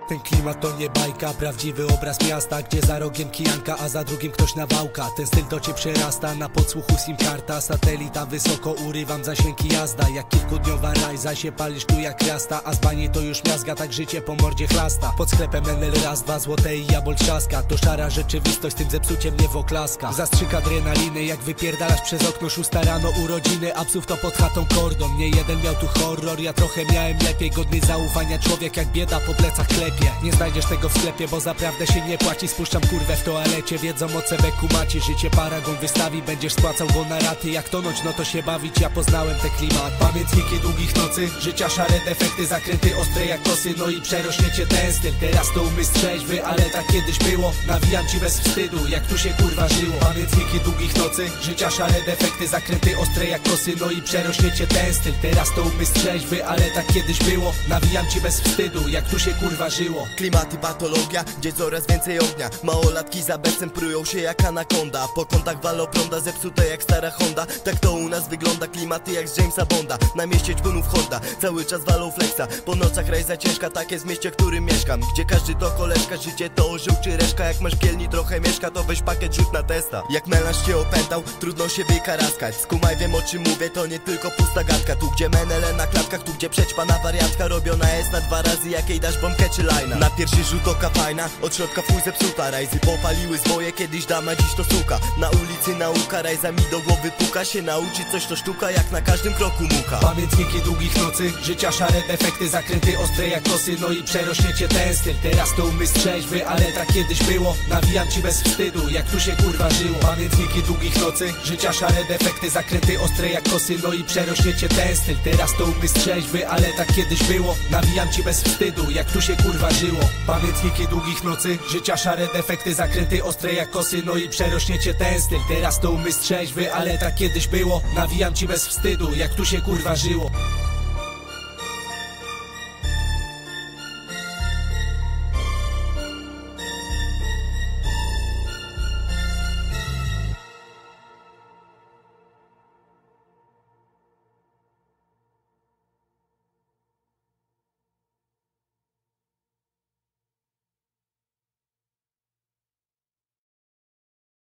Ten klimat to nie bajka, prawdziwy obraz miasta, gdzie za rogiem kijanka, a za drugim ktoś nawałka. Ten styl to cię przerasta, na podsłuchu sim karta, satelita wysoko, urywam zasięgi jazda. Jak kilkudniowa rajza, się palisz tu jak rasta, a z bani to już miazga, tak życie po mordzie chlasta. Pod sklepem Enel raz, dwa złote i jabol trzaska. To szara rzeczywistość, z tym zepsuciem nie woklaska. Zastrzyk adrenaliny, jak wypierdalasz przez okno, 6 rano urodziny, a psów to pod chatą kordon. Nie jeden miał tu horror, ja trochę miałem lepiej. Godny zaufania człowiek, jak bieda po plecach klepie. Nie znajdziesz tego w sklepie, bo zaprawdę się nie płaci. Spuszczam kurwę w toalecie, wiedzą o cebeku macie. Życie paragon wystawi, będziesz spłacał go na raty. Jak tonąć, no to się bawić, ja poznałem te klimaty. Pamiętniki długich nocy, życia szare defekty, zakręty ostre jak kosy, no i przerośniecie ten styl. Teraz to umysł trzeźwy, ale tak kiedyś było. Nawijam ci bez wstydu, jak tu się kurwa żyło. Pamiętniki długich nocy, życia szare defekty, zakręty ostre jak kosy, no i przerośniecie ten styl. Teraz to umysł trzeźwy, ale tak kiedyś było. Nawijam ci bez wstydu, jak tu się kurwa żyło. Klimat i patologia, gdzie coraz więcej ognia. Małolatki za bezcem prują się jak anakonda. Po kątach walą prąda, zepsute jak stara Honda. Tak to u nas wygląda, klimaty jak z Jamesa Bonda. Na mieście ćpunów horda, cały czas walą flexa. Po nocach rajza ciężka, tak jest w mieście, w którym mieszkam. Gdzie każdy to koleżka, życie to orzeł czy reszka. Jak masz kielni trochę mieszka, to weź pakiet, rzut na testa. Jak melanż cię opętał, trudno się wykaraskać. Skumaj, wiem o czym mówię, to nie tylko pusta gadka. Tu gdzie menele na klatkach, tu gdzie przećpana wariatka. Robiona jest na 2 razy, jakiej dasz bombkę czy lajna. Na pierwszy rzut oka fajna, od środka fuj zepsuta. Rajzy popaliły zwoje, kiedyś dama, dziś to suka. Na ulicy nauka, rajza mi do głowy puka. Się nauczyć coś to sztuka, jak na każdym kroku mucha. Pamiętniki długich nocy, życia szare defekty, zakręty ostre jak kosy, no i przerośniecie ten styl. Teraz to umysł trzeźwy, ale tak kiedyś było. Nawijam ci bez wstydu, jak tu się kurwa żyło. Pamiętniki długich nocy, życia szare defekty, zakręty ostre jak kosy, no i przerośniecie ten styl. Teraz to umysł trzeźwy, ale tak kiedyś było. Nawijam ci bez wstydu, jak tu się kurwa żyło. Pamiętniki długich nocy, życia szare defekty, zakręty ostre jak kosy, no i przerośniecie ten styl. Teraz to umysł trzeźwy, ale tak kiedyś było. Nawijam ci bez wstydu, jak tu się kurwa żyło.